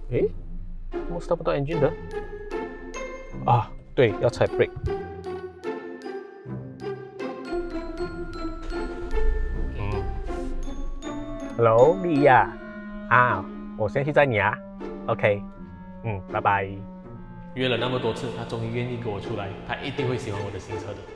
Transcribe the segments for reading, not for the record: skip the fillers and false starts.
诶，怎么 start 不到 engine 的？啊，对，要踩 brake。Hello， 莉亚，我先去载你啊。OK， 拜拜。约了那么多次，他终于愿意跟我出来，他一定会喜欢我的新车的。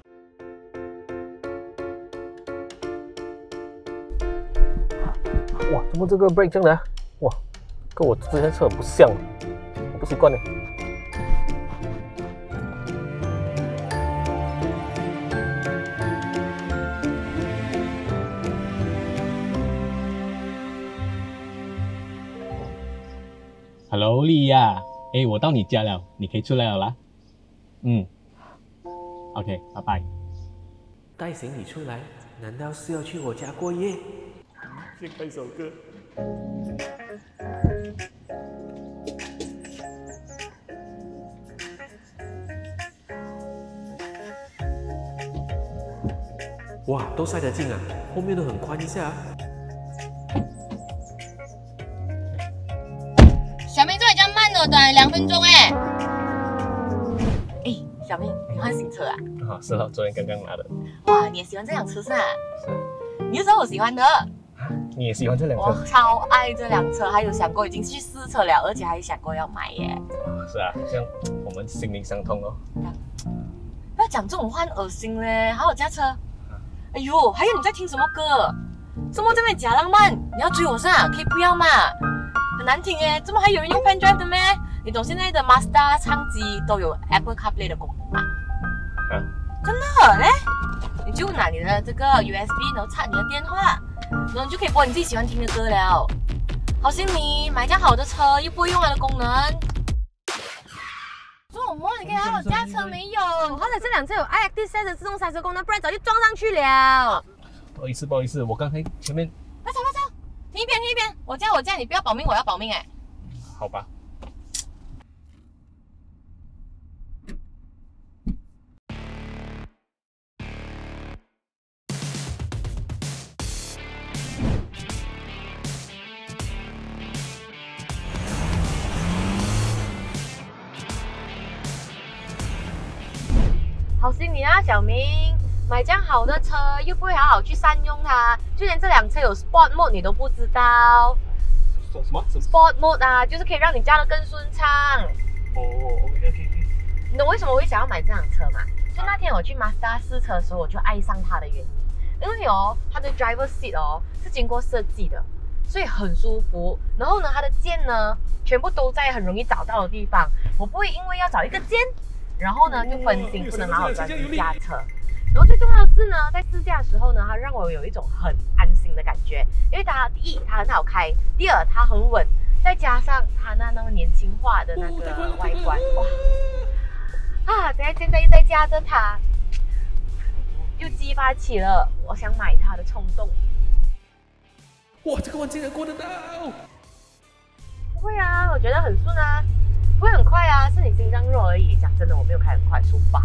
哇，怎么这个 brake 这样的？哇，跟我之前车很不像，我不习惯呢。Hello， 莉亚，我到你家了，你可以出来了啦。OK， 拜拜。 带行李出来，难道是要去我家过夜？ 先开首歌。 哇，都塞得进啊，后面都很宽一下啊。 小明，这里这样慢的，等2分钟哎。小明，你换新车啊？ 是了，昨天刚刚拿的。 哇，你也喜欢这辆车是啊？ 是。 你就知道我喜欢的。 你也喜欢这辆车？ 我超爱这辆车，还有想过已经去试车了，而且还想过要买耶。 是啊，这样我们心灵相通哦。 不要讲这种话，恶心嘞！好好驾车。哎呦，还有你在听什么歌？怎么这边假浪漫？你要追我是啊？可以不要嘛？很难听哎，怎么还有人用 pen drive 的咩？你懂现在的 Mazda 唱机都有 Apple CarPlay 的功能吗？真的嘞？你就拿你的这个 USB， 然后插你的电话，然后你就可以播你自己喜欢听的歌了。好心你买辆好的车，又不会用它的功能。做什么？你可以好好驾车没有？好歹这辆车有 iActive Sense 的自动刹车功能，不然早就撞上去了。 不好意思，我刚才前面。 不吵，停一边，我驾，你不要保命，我要保命哎。 好吧。 好心你啊，小明，买这样好的车又不会好好去善用它，就连这辆车有 Sport Mode 你都不知道。 什么 Sport Mode 啊，就是可以让你驾得更顺畅。 OK。 你懂为什么我会想要买这辆车吗？就那天我去 Mazda 试车的时候，我就爱上它的原因，因为它的 driver seat 是经过设计的，所以很舒服。然后呢，它的键呢全部都在很容易找到的地方，我不会因为要找一个键。然后呢，就分心，不能好好专心驾车。然后最重要的是呢，在试驾的时候呢，它让我有一种很安心的感觉，因为它第一它很好开，第二它很稳，再加上它那么年轻化的那个外观，哇！现在又在驾着它，又激发起了我想买它的冲动。 哇，这个弯竟然过得到！ 不会啊，我觉得很顺啊。不会很快啊，是你心脏弱而已。讲真的，我没有开很快，出发。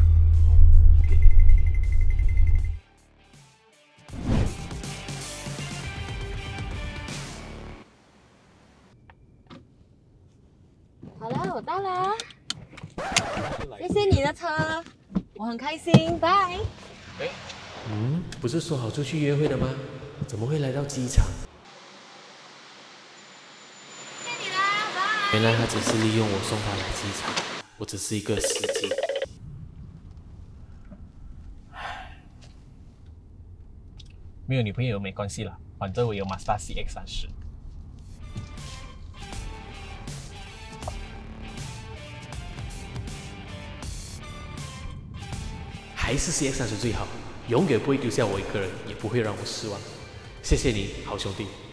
好了，我到了，谢谢你的车，我很开心，拜。 不是说好出去约会的吗？怎么会来到机场？原来他只是利用我送他来机场，我只是一个司机。 没有女朋友没关系啦，反正我有 Mazda CX-30。 还是 CX-30最好，永远不会丢下我一个人，也不会让我失望。谢谢你，好兄弟。